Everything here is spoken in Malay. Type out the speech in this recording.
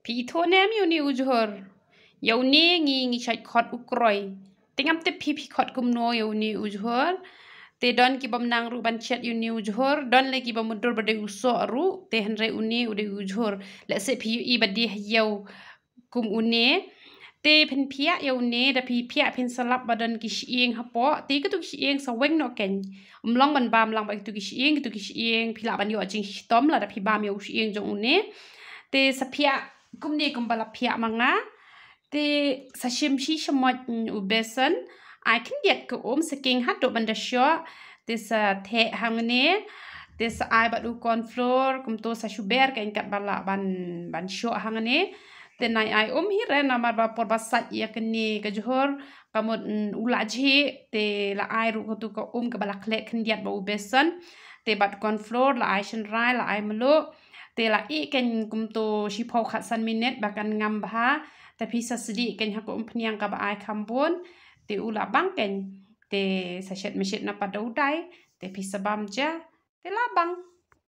Pitonem yuni ujhor. Yauni ngi chat khot ukroi. Tingam te pi khot kumno yauni ujhor. Te don ki bam nang ru ban chat yuni ujhor. Don le ki bam mundur bade uso ru. Te henre uni ude ujhor. Let se pi i badi yau kum une. Te pen pia yauni da pi pia pen salap badan ki shieng hapo. Te ke tu shieng sa weng no ken. Long ban bam lang ba tu ki shieng pila ban yo jing tom la da pi bam yo shieng jong une. Te sa pia kumni kumbala pia manga. Te sa shimshi shamot ubesan. I can get ko saking hat do banda syo. Te sa the hangane. Te sa ai badu cornflour kum to sa sugar kain kat bala ban syo hangane. Te nai ai hire namar ba por basat ya keni ke johor kamut ulaji te la ai ru tu ko ke bala klek kendiat ba ubesan. Te bat cornflour la ai shenrai la ai melo. Te la I ken kum to shipau khat san minute bakan ngam bah. Tapi sa sedi ken hako peniang ka ba ai kambon. Te ula bang ken. Te sa shet meshet na pada udai. Te pisa bam ja. Te labang.